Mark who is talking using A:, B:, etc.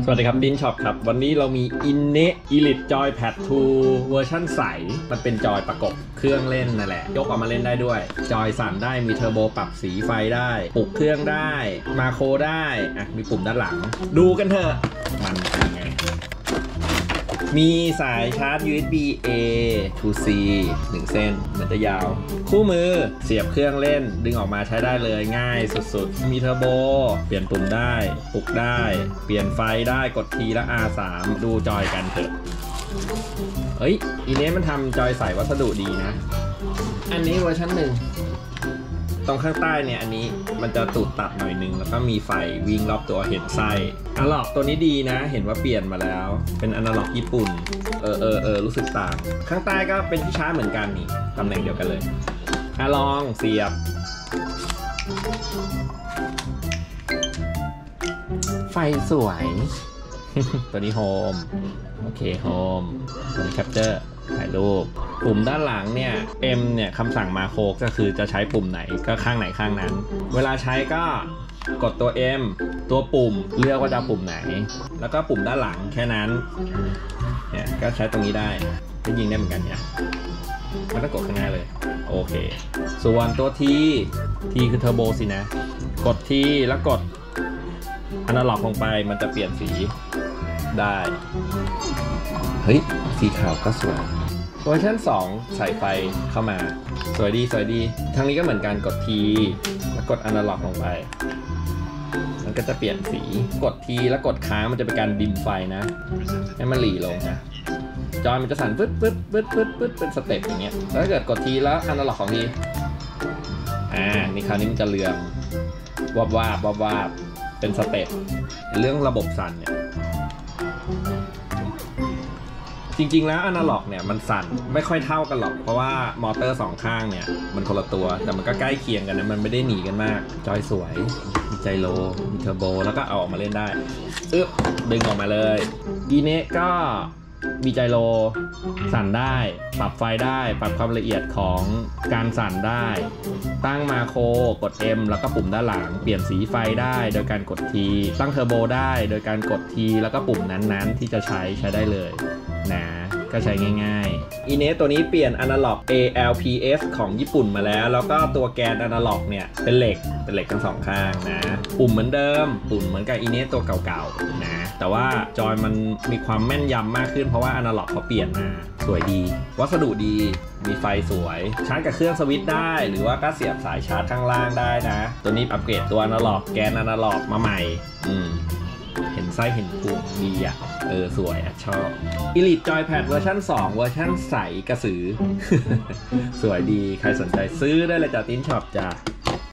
A: สวัสดีครับดินช็อปครับวันนี้เรามี Innate Elite Joypad 2 เวอร์ชันใสมันเป็นจอยประกบเครื่องเล่นนั่นแหละยกออกมาเล่นได้ด้วยจอยสั่นได้มีเทอร์โบปรับสีไฟได้ปลุกเครื่องได้มาโครได้มีปุ่มด้านหลังดูกันเถอะมันเป็นไงมีสายชาร์จ USB A to C 1 เส้นมันจะยาวคู่มือเสียบเครื่องเล่นดึงออกมาใช้ได้เลยง่ายสุดๆมีเทอร์โบเปลี่ยนปุ่มได้ปลุกได้เปลี่ยนไฟได้กด T และ R3 ดูจอยกันเถอะเฮ้ยอีเนี้ยมันทำจอยใส่วัสดุดีนะอันนี้เวอร์ชัน1ตรงข้างใต้เนี่ยอันนี้มันจะตูดตัดหน่อยนึงแล้วก็มีไฟวิ่งรอบตัวเห็นไส้อะนาล็อกตัวนี้ดีนะเห็นว่าเปลี่ยนมาแล้วเป็นอะนาล็อกญี่ปุ่นรู้สึกต่างข้างใต้ก็เป็นที่ชาร์จเหมือนกันนี่ตำแหน่งเดียวกันเลยลองเสียบไฟสวย ตัวนี้โฮมโอเคโฮมตัวนี้แคปเจอร์ถ่ายรูปปุ่มด้านหลังเนี่ย M เนี่ยคำสั่งมาโคก็คือจะใช้ปุ่มไหนก็ข้างไหนข้างนั้นเวลาใช้ก็กดตัว M ตัวปุ่มเลือกว่าจะปุ่มไหนแล้วก็ปุ่มด้านหลังแค่นั้นเนี่ยก็ใช้ตรงนี้ได้ก็ยิงได้เหมือนกันเนี่ยไม่ต้องกดข้างหน้าเลยโอเคส่วนตัว T คือเทอร์โบสินะกด T แล้วกดอนาล็อกลงไปมันจะเปลี่ยนสีได้เฮ้ยสีขาวก็สวยเวอร์ชัน2ใส่ไฟเข้ามาสวยดีทางนี้ก็เหมือนกันกด T แล้วกดอนาล็อกลงไปมันก็จะเปลี่ยนสีกด T แล้วกดค้างมันจะเป็นการดิมไฟนะให้มันหลีลงนะจอยมันจะสั่นปึ๊ดเป็นสเต็ปอย่างเงี้ยแล้วถ้าเกิดกด T แล้วอนาล็อกของ T นี่คราวนี้มันจะเรืองวาบเป็นสเต็ปเรื่องระบบสั่นเนี่ยจริงๆแล้วอนาล็อกเนี่ยมันสั่นไม่ค่อยเท่ากันหรอกเพราะว่ามอเตอร์2ข้างเนี่ยมันคนละตัวแต่มันก็ใกล้เคียงกันนะมันไม่ได้หนีกันมากจอยสวยมีไจโรมีเทอร์โบแล้วก็เอาออกมาเล่นได้ดึงออกมาเลยอีเนะก็มีไจโรสั่นได้ปรับไฟได้ปรับความละเอียดของการสั่นได้ตั้งมาโครกด M แล้วก็ปุ่มด้านหลังเปลี่ยนสีไฟได้โดยการกด T ตั้งเทอร์โบได้โดยการกด T แล้วก็ปุ่มนั้นๆที่จะใช้ได้เลยนะก็ใช้ง่ายๆอีเนสตัวนี้เปลี่ยนอนาล็อก ALPS ของญี่ปุ่นมาแล้วก็ตัวแกนอนาล็อกเนี่ยเป็นเหล็กทั้งสองข้างนะปุ่มเหมือนเดิมปุ่มเหมือนกับอีเนสตัวเก่าๆนะแต่ว่าจอยมันมีความแม่นยำมากขึ้นเพราะว่าอนาล็อกเขาเปลี่ยนมาสวยดีวัสดุดีมีไฟสวยชาร์จกับเครื่องสวิตช์ได้หรือว่าก็เสียบสายชาร์จข้างล่างได้นะตัวนี้อัปเกรดตัวอนาล็อกแกนอนาล็อกมาใหม่เห็นไส้เห็นพุงดีสวยชอบ Elite Joypad เวอร์ชัน2เวอร์ชันใสกระสือ สวยดีใครสนใจซื้อได้เลยจากตินช็อปจ้ะ